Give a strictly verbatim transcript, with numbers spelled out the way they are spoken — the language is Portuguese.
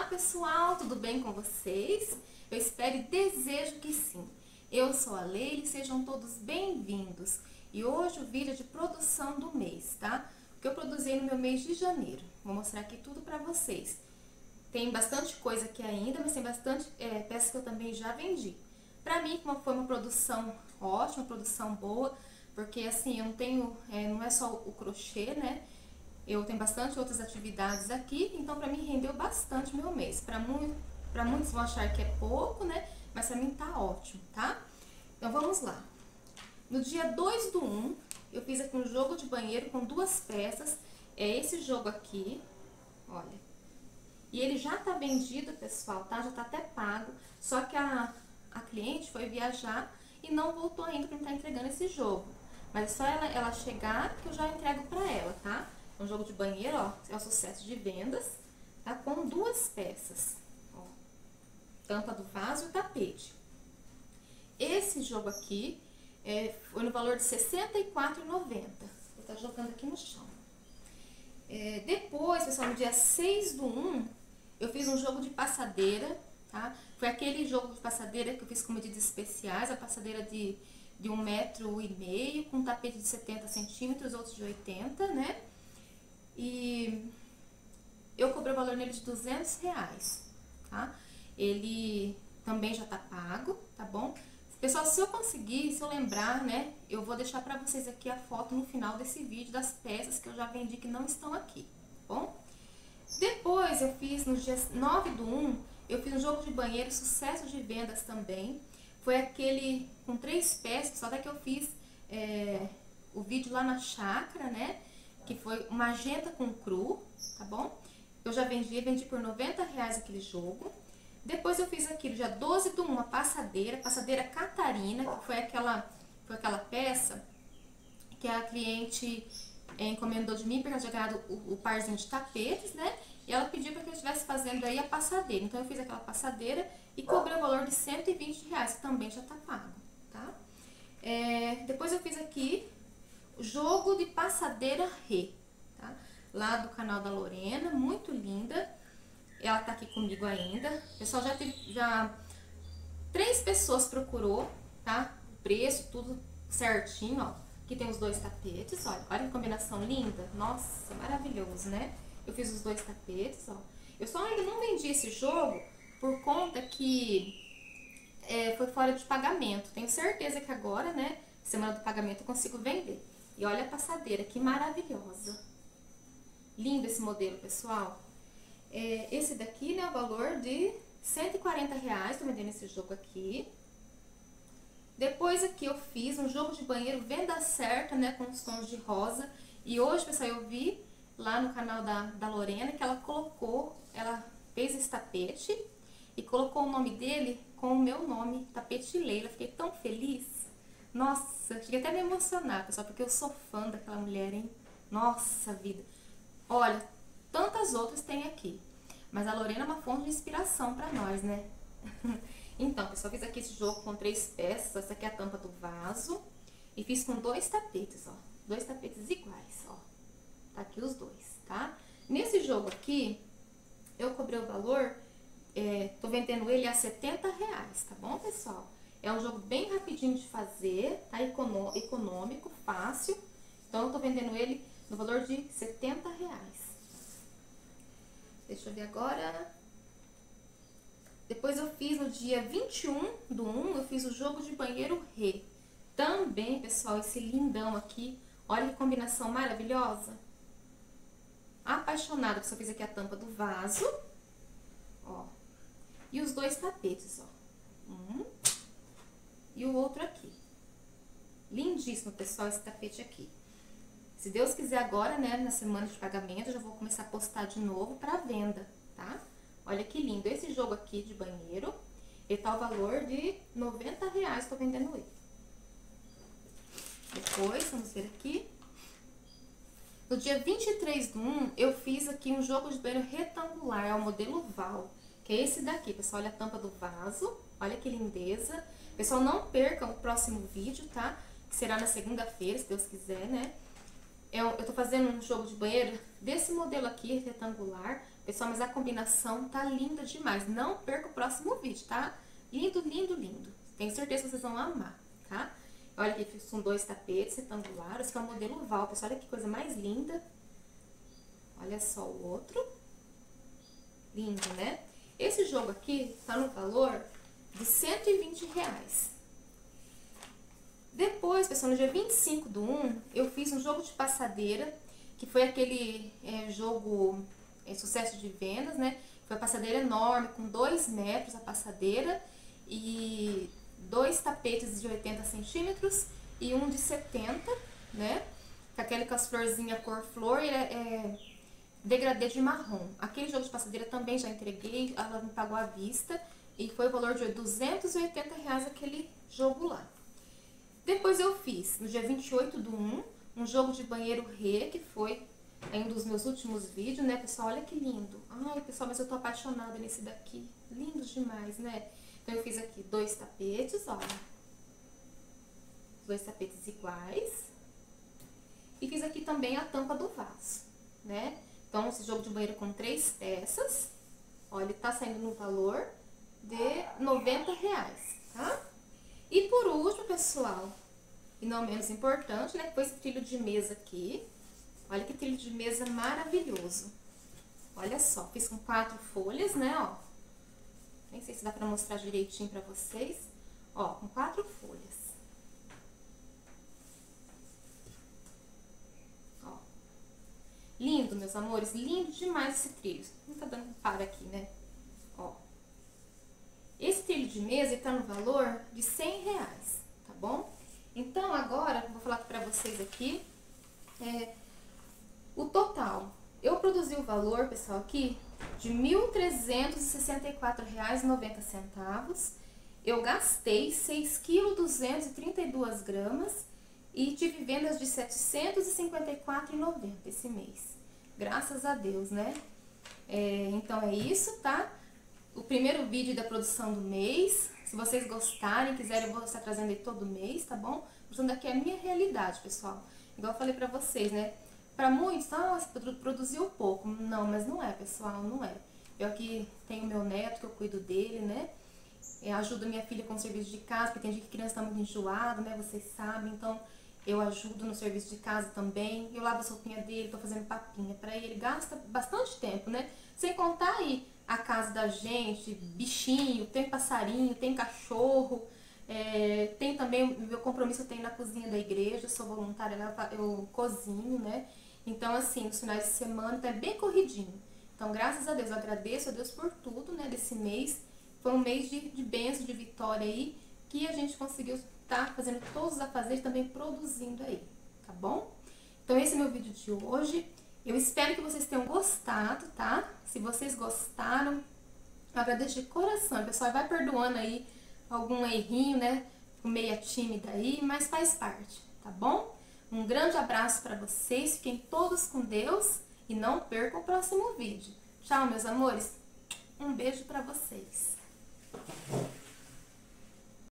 pessoal, tudo bem com vocês? Eu espero e desejo que sim. Eu sou a Leila, sejam todos bem-vindos. E hoje o vídeo é de produção do mês, tá? O que eu produzi no meu mês de janeiro. Vou mostrar aqui tudo pra vocês. Tem bastante coisa aqui ainda, mas tem bastante é, peças que eu também já vendi. Pra mim, como foi uma produção ótima, uma produção boa, porque assim, eu não tenho, é, não é só o crochê, né? Eu tenho bastante outras atividades aqui, então pra mim rendeu bastante meu mês. Pra, mu pra muitos vão achar que é pouco, né? Mas pra mim tá ótimo, tá? Então vamos lá. No dia dois do um, eu fiz aqui um jogo de banheiro com duas peças. É esse jogo aqui, olha. E ele já tá vendido, pessoal, tá? Já tá até pago. Só que a, a cliente foi viajar e não voltou ainda pra me estar entregando esse jogo. Mas é só ela, ela chegar que eu já entrego pra ela, tá? É um jogo de banheiro, ó, é um sucesso de vendas, tá? Com duas peças, ó, tampa do vaso e tapete. Esse jogo aqui é, foi no valor de sessenta e quatro reais e noventa centavos. Vou estar jogando aqui no chão. É, depois, pessoal, no dia seis do um, eu fiz um jogo de passadeira, tá? Foi aquele jogo de passadeira que eu fiz com medidas especiais, a passadeira de, de um metro e meio, com tapete de setenta centímetros, outros de oitenta, né? E eu cobrei o valor nele de duzentos reais, tá? Ele também já tá pago, tá bom? Pessoal, se eu conseguir, se eu lembrar, né, eu vou deixar pra vocês aqui a foto no final desse vídeo das peças que eu já vendi que não estão aqui, tá bom? Depois eu fiz no dia nove do um, eu fiz um jogo de banheiro, sucesso de vendas também. Foi aquele com três peças, só que eu fiz é, o vídeo lá na chácara, né? Que foi magenta com cru, tá bom? Eu já vendi, vendi por noventa reais aquele jogo. Depois eu fiz aqui, dia doze do um, uma passadeira, passadeira Catarina, que foi aquela, foi aquela peça que a cliente é, encomendou de mim, porque ela tinha ganhado o, o parzinho de tapetes, né? E ela pediu para que eu estivesse fazendo aí a passadeira. Então eu fiz aquela passadeira e cobrei o valor de cento e vinte reais, que também já tá pago, tá? É, depois eu fiz aqui o jogo de passadeira Rê, tá? Lá do canal da Lorena, muito linda. Ela tá aqui comigo ainda. Pessoal, já teve, já três pessoas procurou, tá? O preço, tudo certinho, ó. Aqui tem os dois tapetes, olha. Olha que combinação linda. Nossa, maravilhoso, né? Eu fiz os dois tapetes, ó. Eu só ainda não vendi esse jogo por conta que é, foi fora de pagamento. Tenho certeza que agora, né, semana do pagamento eu consigo vender. E olha a passadeira, que maravilhosa. Lindo esse modelo, pessoal. É, esse daqui, né, o valor de cento e quarenta reais, tô vendendo esse jogo aqui. Depois aqui eu fiz um jogo de banheiro venda certa, né, com os tons de rosa. E hoje, pessoal, eu vi lá no canal da, da Lorena que ela colocou, ela fez esse tapete e colocou o nome dele com o meu nome, Tapete Leila. Fiquei tão feliz. Nossa, cheguei até a me emocionar, pessoal, porque eu sou fã daquela mulher, hein? Nossa vida. Olha, tantas outras tem aqui, mas a Lorena é uma fonte de inspiração pra nós, né? Então, pessoal, fiz aqui esse jogo com três peças. Essa aqui é a tampa do vaso. E fiz com dois tapetes, ó. Dois tapetes iguais, ó. Tá aqui os dois, tá? Nesse jogo aqui, eu cobrei o valor, é, tô vendendo ele a setenta reais, tá bom, pessoal? É um jogo bem rapidinho de fazer, tá? Econô- econômico, fácil. Então, eu tô vendendo ele no valor de setenta reais. Deixa eu ver agora. Depois eu fiz no dia vinte e um do um, eu fiz o jogo de banheiro Rê. Também, pessoal, esse lindão aqui. Olha que combinação maravilhosa. Apaixonada, porque eu fiz aqui a tampa do vaso. Ó. E os dois tapetes, ó. Um. E o outro aqui. Lindíssimo, pessoal, esse tapete aqui. Se Deus quiser agora, né, na semana de pagamento, eu já vou começar a postar de novo para venda, tá? Olha que lindo. Esse jogo aqui de banheiro, ele tá o valor de noventa reais, tô vendendo ele. Depois, vamos ver aqui. No dia vinte e três do um, eu fiz aqui um jogo de banheiro retangular, é o modelo Val, que é esse daqui, pessoal. Olha a tampa do vaso, olha que lindeza. Pessoal, não percam o próximo vídeo, tá? Que será na segunda-feira, se Deus quiser, né? Eu, eu tô fazendo um jogo de banheiro desse modelo aqui, retangular, Pessoal, mas a combinação tá linda demais. Não perca o próximo vídeo, tá? Lindo, lindo, lindo. Tenho certeza que vocês vão amar, tá? Olha aqui, são dois tapetes retangulares, que é o modelo Val. Pessoal, olha que coisa mais linda. Olha só o outro. Lindo, né? Esse jogo aqui tá no valor de cento e vinte reais. Depois, pessoal, no dia vinte e cinco do um, eu fiz um jogo de passadeira, que foi aquele é, jogo é, sucesso de vendas, né? Foi uma passadeira enorme, com dois metros a passadeira e dois tapetes de oitenta centímetros e um de setenta, né? Com aquele com as florzinhas cor flor e é, é degradê de marrom. Aquele jogo de passadeira também já entreguei, ela me pagou à vista e foi o valor de duzentos e oitenta reais aquele jogo lá. Depois eu fiz, no dia vinte e oito do um, um jogo de banheiro Rê, que foi um dos meus últimos vídeos, né, pessoal? Olha que lindo. Ai, pessoal, mas eu tô apaixonada nesse daqui. Lindo demais, né? Então, eu fiz aqui dois tapetes, olha. Dois tapetes iguais. E fiz aqui também a tampa do vaso, né? Então, esse jogo de banheiro com três peças. Olha, tá saindo no valor de noventa reais, tá? E por último, pessoal, e não menos importante, né, foi esse trilho de mesa aqui. Olha que trilho de mesa maravilhoso. Olha só, fiz com quatro folhas, né, ó. Nem sei se dá pra mostrar direitinho pra vocês. Ó, com quatro folhas. Ó. Lindo, meus amores, lindo demais esse trilho. Não tá dando para aqui, né? Ó. Esse trilho de mesa está no valor de cem reais, tá bom? Então, agora, vou falar para vocês aqui, é, o total. Eu produzi o valor, pessoal, aqui, de mil trezentos e sessenta e quatro reais e noventa centavos. Eu gastei seis quilos duzentos e trinta e duas gramas e tive vendas de setecentos e cinquenta e quatro reais e noventa centavos esse mês. Graças a Deus, né? É, então, é isso, tá? O primeiro vídeo da produção do mês. Se vocês gostarem, quiserem, eu vou estar trazendo aí todo mês, tá bom? Mostrando aqui a minha realidade, pessoal. Igual eu falei pra vocês, né? Pra muitos, nossa, produziu pouco. Não, mas não é, pessoal, não é. Eu aqui tenho meu neto, que eu cuido dele, né? Eu ajudo minha filha com o serviço de casa, porque tem dia que a criança tá muito enjoada, né? Vocês sabem, então eu ajudo no serviço de casa também. Eu lavo a roupinha dele, tô fazendo papinha pra ele. Gasta bastante tempo, né? Sem contar aí a casa da gente, bichinho, tem passarinho, tem cachorro, é, tem também o meu compromisso, eu tenho na cozinha da igreja, eu sou voluntária lá, eu cozinho, né? Então, assim, nos finais de semana tá bem corridinho. Então, graças a Deus, eu agradeço a Deus por tudo, né, desse mês. Foi um mês de, de bênção, de vitória aí, que a gente conseguiu estar fazendo todos os afazeres, também produzindo aí, tá bom? Então, esse é meu vídeo de hoje. Eu espero que vocês tenham gostado, tá? Se vocês gostaram, eu agradeço de coração. O pessoal vai perdoando aí algum errinho, né? Meia tímida aí, mas faz parte, tá bom? Um grande abraço pra vocês, fiquem todos com Deus e não percam o próximo vídeo. Tchau, meus amores. Um beijo pra vocês.